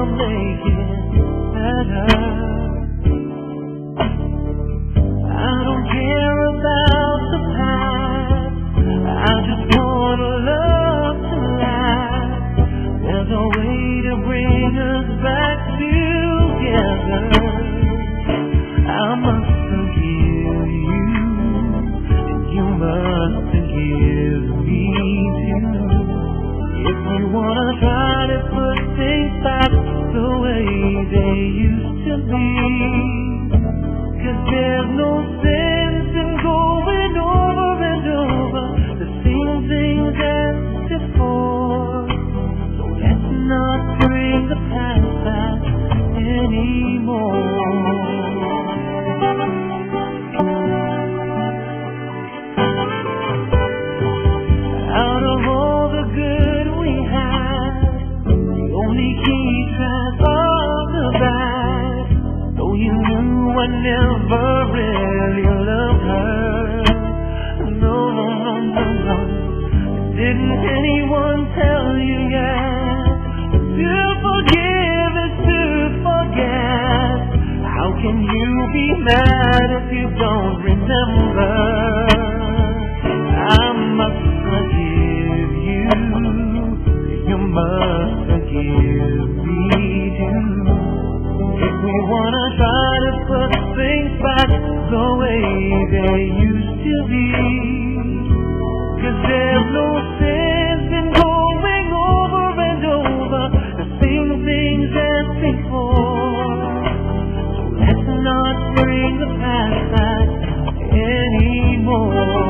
make it better. I don't care about the past, I just want love to last. There's a way to bring us back together. I must forgive you, you must forgive me too. If we wanna try to put things back the way they used to be, 'cause there's no sense in going over and over the same things as before. So let's not bring the past back anymore. Out of all the good we had, we only keep track of the bad. Though you knew I never really loved her. No, no, no, no, no. Didn't anyone tell you yet? To forgive is to forget. How can you be mad if you don't remember? I must forgive you, you must forgive me too. If we wanna try to put things back the way they used to be, 'cause there's no sense in going over and over the same things as before. So let's not bring the past back anymore.